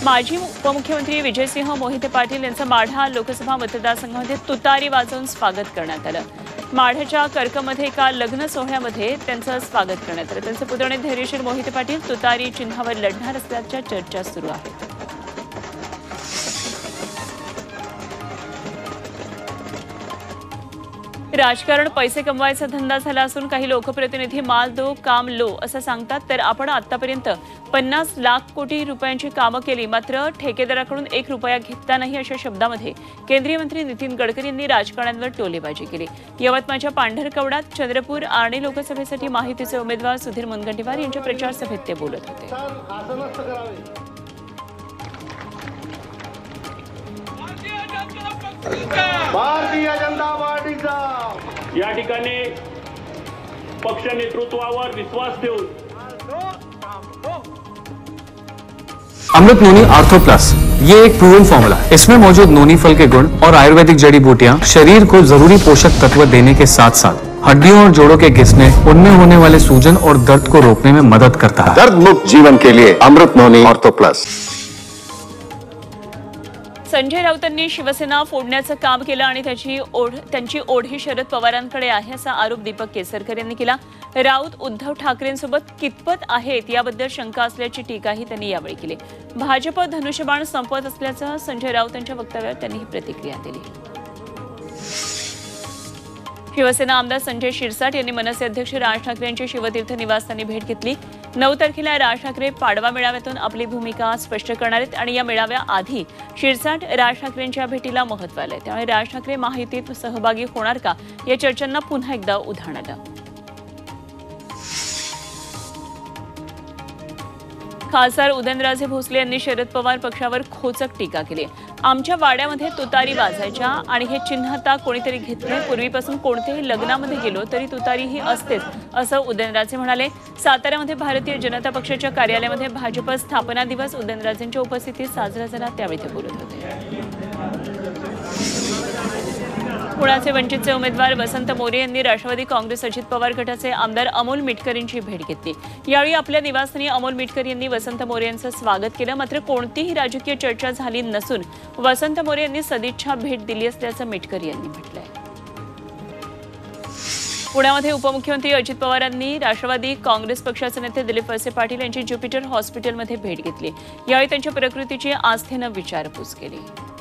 माजी उपमुख्यमंत्री विजयसिंह मोहिते पाटील यांचं माढा लोकसभा मतदारसंघामध्ये तुतारी वाजवून स्वागत करण्यात आलं। माढ्याच्या कर्कमध्ये एका लग्न सोहळ्यामध्ये त्यांचं स्वागत करण्यात आलं। त्यांचे पुतणे धैर्यशील मोहिते पाटील तुतारी चिन्हावर लढणार असल्याच्या चर्चा सुरू आहेत। राजकारण पैसे कमवायचा धंदा झाला असून काही लोकप्रतिनिधी माल दो काम लो असं सांगतात, तर आपण आतापर्यंत 50 लाख कोटी रुपयांची कामं केली, मात्र ठेकेदाराकडून 1 रुपया घेतला नाही अशा शब्दामध्ये केंद्रीय मंत्री नितीन गडकरी यांनी राजकारण्यांवर टोलेबाजी केली। यवतमाळच्या पांढरकवडात, चंद्रपूर आणि लोकसभेसाठी माहितीचे उमेदवार सुधीर मुनगंटीवार यांच्या प्रचार सभेत ते बोलत होते। भारतीय जनता पार्टीचा या ठिकाणी पक्ष नेतृत्वावर विश्वास ठेवून अमृत नोनी आर्थो प्लस ये एक प्रूवन फॉर्मूला है। इसमें मौजूद नोनी फल के गुण और आयुर्वेदिक जड़ी बूटियां शरीर को जरूरी पोषक तत्व देने के साथ साथ हड्डियों और जोड़ों के घिसने, उनमें होने वाले सूजन और दर्द को रोकने में मदद करता है। दर्द मुक्त जीवन के लिए अमृत नोनी आर्थो प्लस। संजय राऊतांनी शिवसेना फोडण्याचं काम केलं आणि त्यांची ओढ ही शरद पवारांकडे आहे असा आरोप दीपक केसरकर यांनी केला। राऊत उद्धव ठाकरेंसोबत कितपत आहेत याबद्दल शंका असल्याची टीकाही त्यांनी यावेळी केली। भाजप धनुष्यबाण संपवत असल्याचं संजय राऊत यांच्या वक्तव्यावर त्यांनी ही प्रतिक्रिया दिली। शिवसेना आमदार संजय शिरसाट यांनी मनसे अध्यक्ष राज ठाकरे यांची शिवतीर्थ निवासस्थानी भेट घेतली। 9 तारखेला राज ठाकरे पाडवा मेळाव्यातून आपली भूमिका स्पष्ट करणार आहेत आणि या मेळाव्याआधी शिरसाट राज ठाकरेंच्या भेटीला महत्त्व आलंय, त्यामुळे राज ठाकरे महायुतीत सहभागी होणार का या चर्चांना पुन्हा एकदा उधाण आलं। खासदार उदयनराजे भोसले यांनी शरद पवार पक्षावर खोचक टीका केली। आमच्या वाड्यामध्ये तुतारी वाजायच्या आणि हे चिन्ह आता कोणीतरी घेतले। पूर्वीपासून कोणत्याही लग्नामध्ये गेलो तरी तुतारी ही असतेच असं उदयनराजे म्हणाले। साताऱ्यामध्ये भारतीय जनता पक्षाच्या कार्यालयामध्ये भाजप स्थापना दिवस उदयनराजेंच्या उपस्थितीत साजरा झाला, त्यावेळी ते बोलत होते। पुण्याचे वंचितचे उमेदवार वसंत मोरे यांनी राष्ट्रवादी काँग्रेस अजित पवार गटाचे आमदार अमोल मिटकर यांची भेट घेतली। यावेळी आपल्या निवासस्थानी अमोल मिटकर यांनी वसंत मोरे यांचं स्वागत केलं, मात्र कोणतीही राजकीय चर्चा झाली नसून वसंत मोरे यांनी सदिच्छा भेट दिली असल्याचं मिटकर यांनी म्हटलंय। पुण्यामध्ये उपमुख्यमंत्री अजित पवार यांनी राष्ट्रवादी काँग्रेस पक्षाचे नेते दिलीप वळसे पाटील यांची ज्युपिटर हॉस्पिटलमध्ये भेट घेतली। यावेळी त्यांच्या प्रकृतीची आस्थेनं विचारपूस केली।